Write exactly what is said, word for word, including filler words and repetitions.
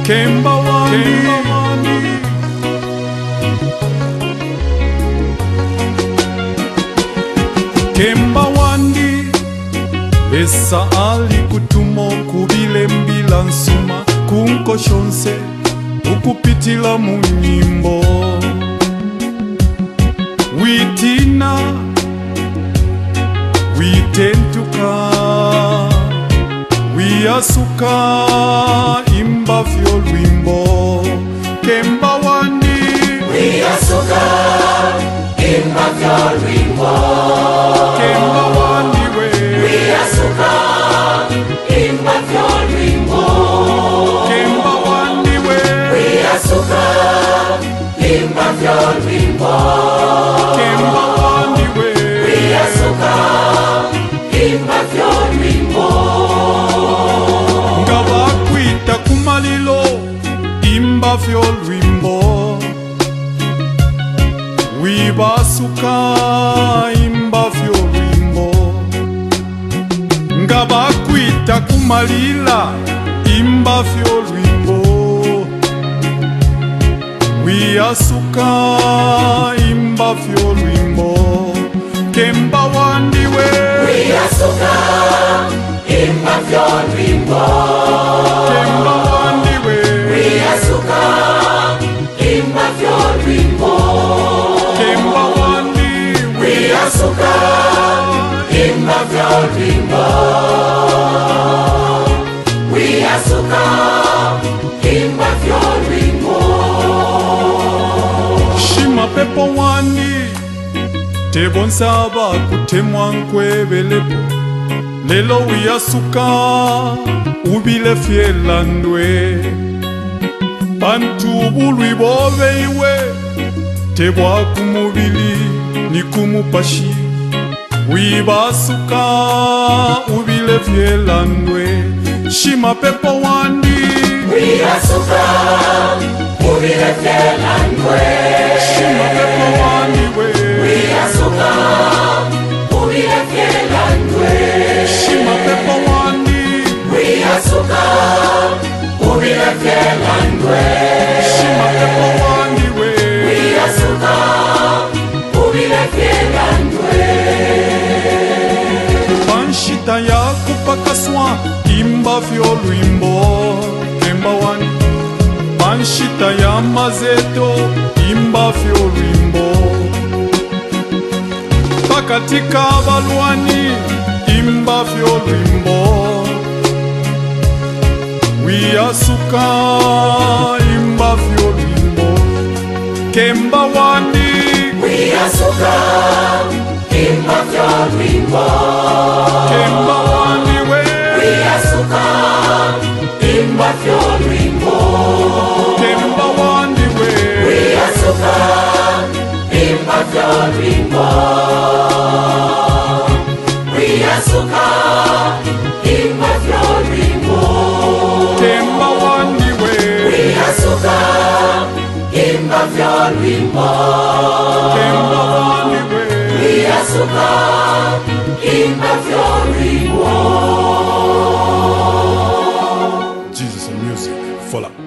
Kemba wandi, Kemba wandi, Besa ali kutumo kubile mbila nsuma kunko shonse ukupitila munyimbo witina witentuka Wiyasuka imba vyo lwimbo Kemba wandi Wiyasuka imba vyo lwimbo Kemba wandi we Wiyasuka imba vyo lwimbo Kemba wandi we Wiyasuka imba vyo lwimbo Kemba wandi we Wiyasuka imba vyo lwimbo Ngabakwita kumalilo imba vyo lwimbo Wiyasuka imba vyo lwimbo Ngabakwita kumalila imba vyo lwimbo Wiyasuka imba vyo lwimbo Kemba wandi we Wiyasuka imba vyo lwimbo Kemba wandi we Wiyasuka imba vyo lwimbo Kemba wandi Wiyasuka imba vyo lwimbo Wiyasuka imba vyo lwimbo Shima pepo wandi Tebonsaba kutemwa nkwebelepo Lelo Wiyasuka ubile fyelandwe Bantu bulwi bobe iwe Tebwa kumubili ni kumupashi Wiyasuka ubile fyelandwe Shima pepo wandi Wiyasuka ubile fyelandwe Shima pepo wandi we Wiyasuka ubile fyelandwe Shima pepo wandi Wiyasuka ubile fyelandwe Shima pepo wandi we Wiyasuka ubile fyelandwe Panshita ya kupakaswa imba vyo lwimbo Kemba wandi Panshita ya mazeto imba vyo lwimbo Pakatika balwani imba vyo lwimbo Wiyasuka imba vyo lwimbo Kemba wandi Wiyasuka imba vyo lwimbo Kemba wandi we Wiyasuka imba vyo lwimbo Kemba wandi we Wiyasuka imba vyo lwimbo Wiyasuka imba vyo lwimbo Kemba wandi we Wiyasuka imba vyo lwimbo Kemba wandi we Wiyasuka imba vyo lwimbo Jesus and music, full up.